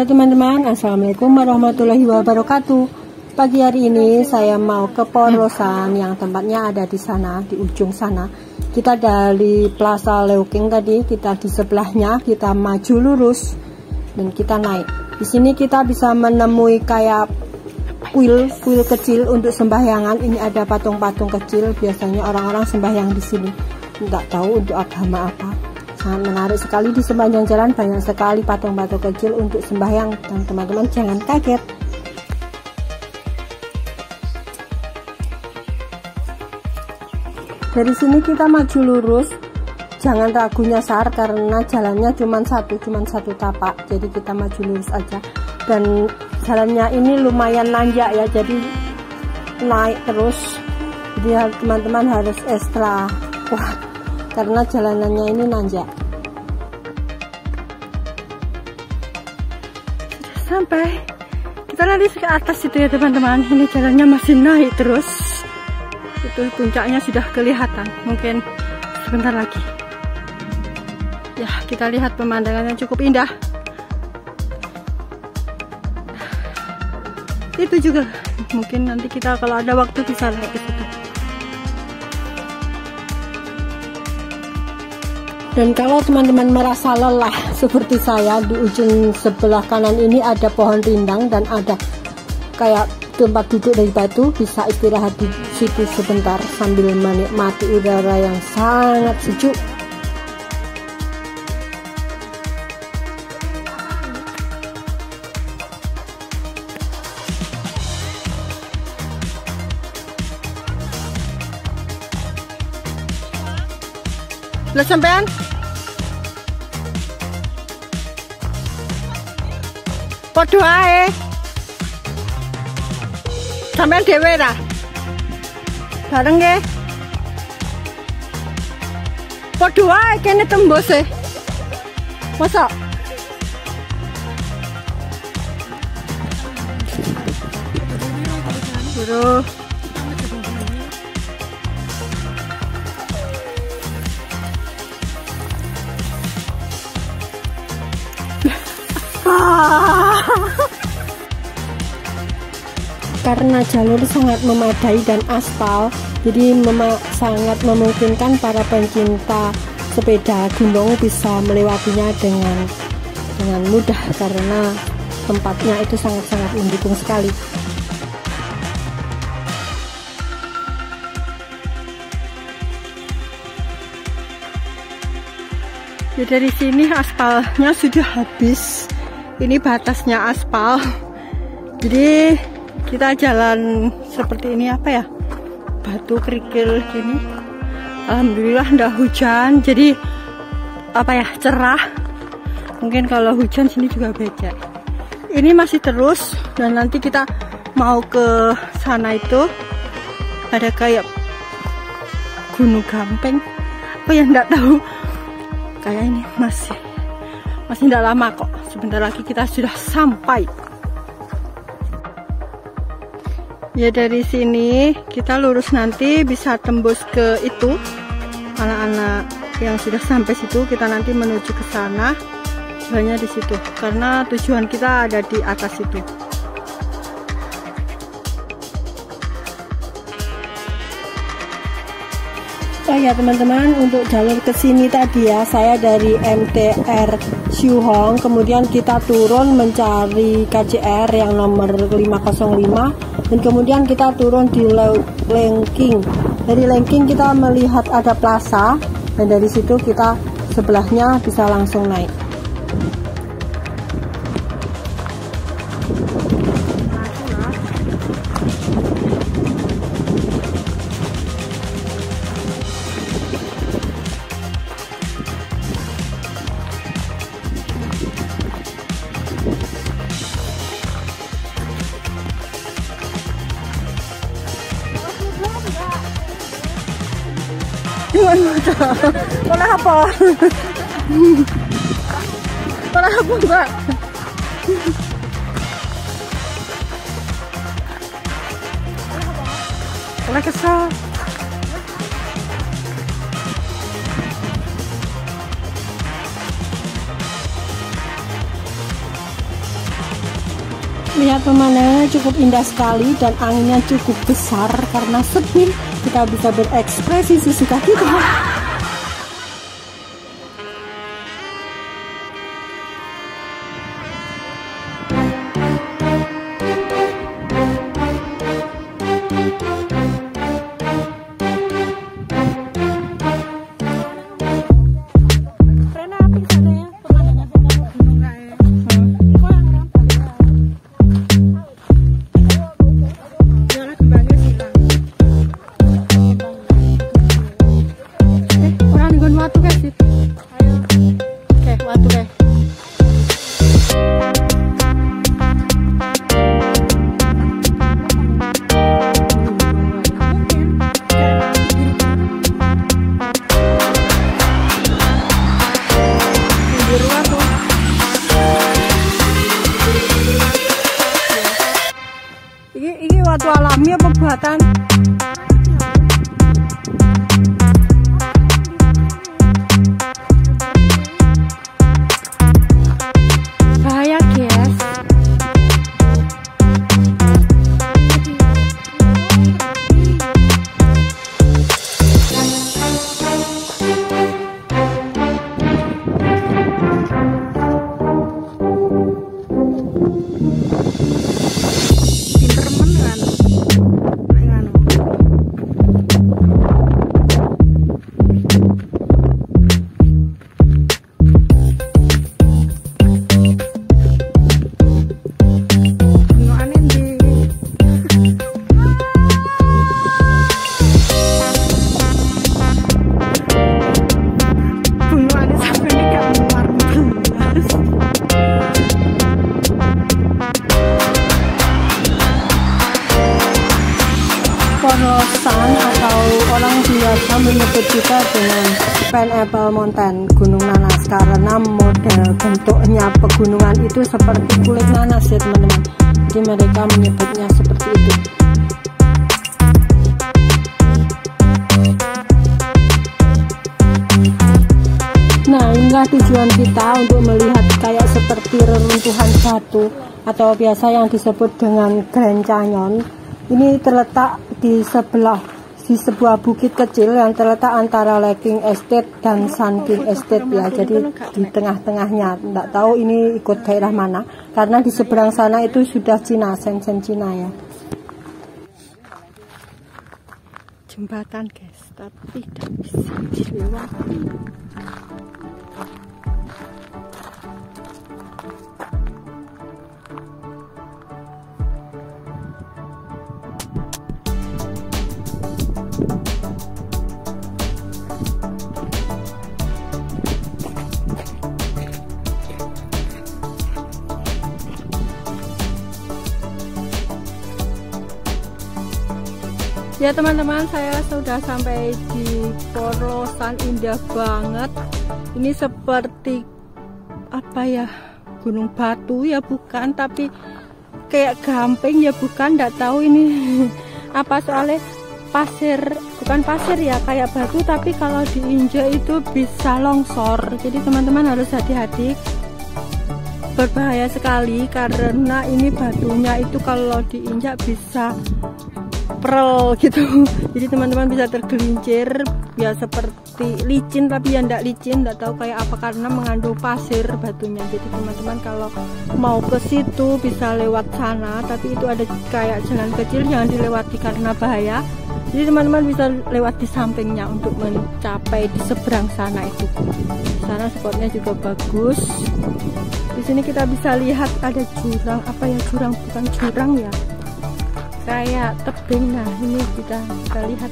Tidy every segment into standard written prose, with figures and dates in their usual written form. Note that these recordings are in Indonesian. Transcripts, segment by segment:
Halo teman-teman, Assalamualaikum warahmatullahi wabarakatuh. Pagi hari ini saya mau ke Polosan yang tempatnya ada di sana, di ujung sana. Kita dari Plaza Leuking tadi, kita di sebelahnya, kita maju lurus dan kita naik. Di sini kita bisa menemui kayak kuil kecil untuk sembahyangan. Ini ada patung-patung kecil, biasanya orang-orang sembahyang di sini. Tidak tahu untuk agama apa. Sangat menarik sekali, di sepanjang jalan banyak sekali patung-patung kecil untuk sembahyang, dan teman-teman jangan kaget. Dari sini kita maju lurus, jangan ragu nyasar karena jalannya cuma satu tapak, jadi kita maju lurus aja. Dan jalannya ini lumayan nanjak ya, jadi naik terus, jadi teman-teman harus ekstra kuat karena jalanannya ini nanjak. Sampai kita nanti ke atas itu ya teman-teman. Ini jalannya masih naik terus, itu puncaknya sudah kelihatan, mungkin sebentar lagi ya. Kita lihat pemandangannya cukup indah. Itu juga mungkin nanti kita kalau ada waktu bisa lihat ke situ. Dan kalau teman-teman merasa lelah seperti saya, di ujung sebelah kanan ini ada pohon rindang dan ada kayak tempat duduk dari batu, bisa istirahat di situ sebentar sambil menikmati udara yang sangat sejuk. Lah sampean podo ae. Sampean dhewe ra? Bareng nggih. Podo ae kene tembus e. Mosok? Bro. Karena jalur sangat memadai dan aspal, jadi sangat memungkinkan para pencinta sepeda gunung bisa melewatinya dengan mudah karena tempatnya itu sangat-sangat mendukung sekali. Ya, dari sini aspalnya sudah habis. Ini batasnya aspal, jadi kita jalan seperti ini, apa ya, batu kerikil gini. Alhamdulillah ndak hujan, jadi apa ya, cerah. Mungkin kalau hujan sini juga becek. Ini masih terus, dan nanti kita mau ke sana itu ada kayak Gunung Gampeng apa ya, ndak tahu. Kayak ini masih ndak lama kok, sebentar lagi kita sudah sampai. Ya, dari sini kita lurus nanti bisa tembus ke itu, anak-anak yang sudah sampai situ. Kita nanti menuju ke sana, hanya di situ karena tujuan kita ada di atas itu. Oh ya teman-teman, untuk jalur ke sini tadi ya, saya dari MTR Shuhong, kemudian kita turun mencari KCR yang nomor 505, dan kemudian kita turun di Leuking. Dari Leuking kita melihat ada plaza, dan dari situ kita sebelahnya bisa langsung naik. Oleh apa? Oleh apa enggak? Oleh kesal. Ya, pemandangannya cukup indah sekali dan anginnya cukup besar. Karena sepi, kita bisa berekspresi sesuka kita. Ini watu alami apa buatan? Bahaya, guys. Porlosan atau orang biasa menyebut juga dengan Pineapple Mountain, Gunung Nanas, karena model bentuknya pegunungan itu seperti kulit nanas ya teman-teman. Jadi mereka menyebutnya seperti itu. Nah, inilah tujuan kita untuk melihat kayak seperti reruntuhan batu atau biasa yang disebut dengan Grand Canyon. Ini terletak di sebuah bukit kecil yang terletak antara Licking Estate dan Sun King Estate ya. Jadi di tengah-tengahnya. Tidak tahu ini ikut daerah mana, karena di seberang sana itu sudah Cina, Shenzhen Cina ya. Jembatan guys, tapi tidak bisa dilewati. Ya teman-teman, saya sudah sampai di Porlosan, indah banget. Ini seperti apa ya, gunung batu ya bukan, tapi kayak gamping ya bukan, nggak tahu ini apa, soalnya pasir, bukan pasir ya, kayak batu tapi kalau diinjak itu bisa longsor. Jadi teman-teman harus hati-hati, berbahaya sekali karena ini batunya itu kalau diinjak bisa prel gitu. Jadi teman-teman bisa tergelincir ya, seperti licin tapi ya ndak licin, ndak tahu kayak apa karena mengandung pasir batunya. Jadi teman-teman kalau mau ke situ bisa lewat sana, tapi itu ada kayak jalan kecil, jangan dilewati karena bahaya. Jadi teman-teman bisa lewat di sampingnya untuk mencapai di seberang sana itu. Di sana spotnya juga bagus. Di sini kita bisa lihat ada jurang, apa ya, jurang bukan jurang ya, kayak tebing. Nah ini kita lihat,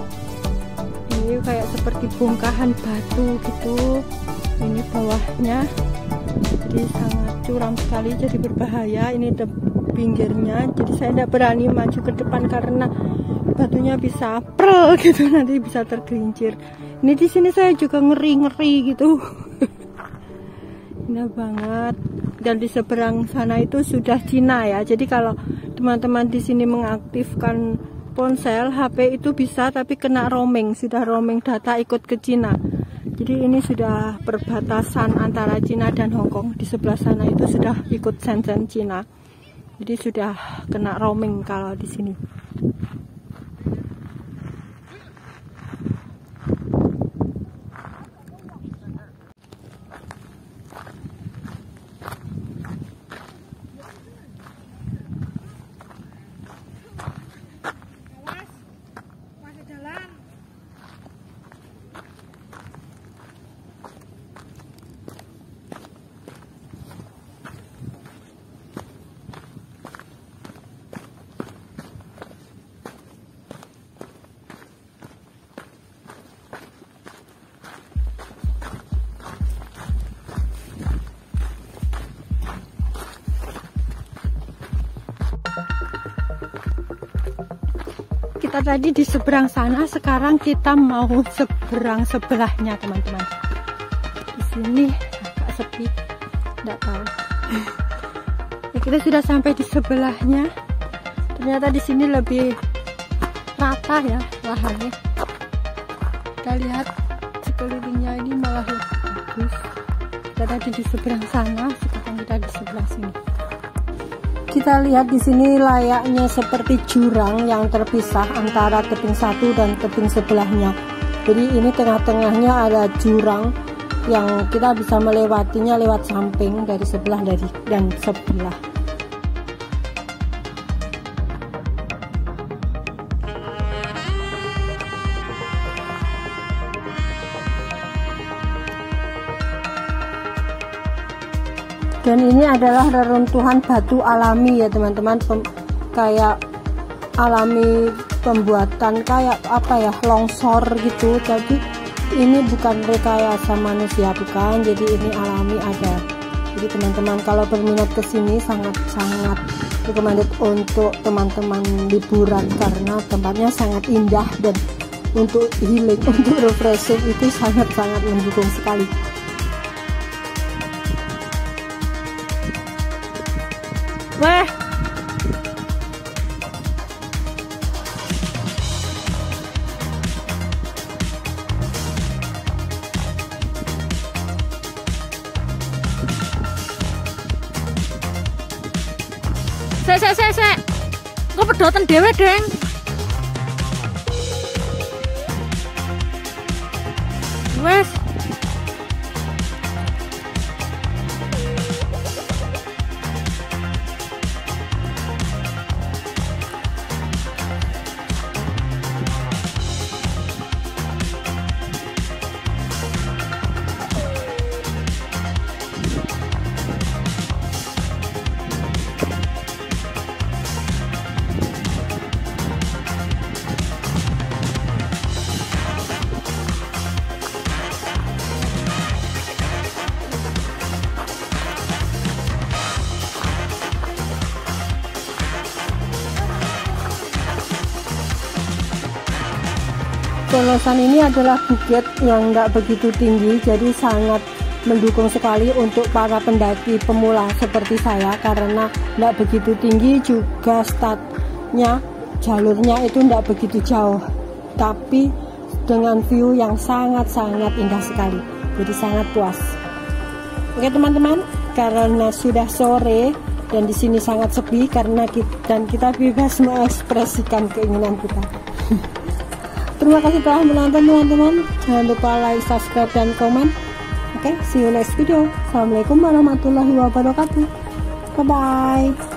ini kayak seperti bongkahan batu gitu. Ini bawahnya jadi sangat curam sekali, jadi berbahaya. Ini pinggirnya, jadi saya tidak berani maju ke depan karena batunya bisa prel gitu, nanti bisa tergelincir. Ini di sini saya juga ngeri gitu. Indah banget. Dan di seberang sana itu sudah Cina ya. Jadi kalau teman-teman di sini mengaktifkan ponsel, HP itu bisa, tapi kena roaming, sudah roaming data ikut ke Cina. Jadi ini sudah perbatasan antara Cina dan Hong Kong. Di sebelah sana itu sudah ikut Shenzhen Cina. Jadi sudah kena roaming kalau di sini. Kita tadi di seberang sana, sekarang kita mau seberang sebelahnya, teman-teman. Di sini agak sepi, tidak tahu. Ya, kita sudah sampai di sebelahnya. Ternyata di sini lebih rata ya lahannya. Kita lihat sekelilingnya ini malah lebih bagus. Kita tadi di seberang sana, sekarang kita di sebelah sini. Kita lihat di sini layaknya seperti jurang yang terpisah antara tebing satu dan tebing sebelahnya. Jadi ini tengah-tengahnya ada jurang yang kita bisa melewatinya lewat samping dari sebelah dan sebelah. Dan ini adalah reruntuhan batu alami ya teman-teman, kayak alami pembuatan kayak apa ya, longsor gitu. Jadi ini bukan rekayasa manusia, bukan, jadi ini alami ada. Jadi teman-teman kalau berminat kesini sangat-sangat recommended untuk teman-teman liburan, karena tempatnya sangat indah dan untuk healing, untuk refreshing itu sangat-sangat mendukung sekali. Weh, sek, kok pedotan dewe deng. Wes. Colosan ini adalah bukit yang nggak begitu tinggi, jadi sangat mendukung sekali untuk para pendaki pemula seperti saya, karena nggak begitu tinggi, juga startnya jalurnya itu nggak begitu jauh, tapi dengan view yang sangat-sangat indah sekali, jadi sangat puas. Oke teman-teman, karena sudah sore dan di sini sangat sepi karena kita bebas mengekspresikan keinginan kita. Terima kasih telah menonton teman-teman. Jangan lupa like, subscribe, dan komen. Oke, see you next video. Assalamualaikum warahmatullahi wabarakatuh. Bye-bye.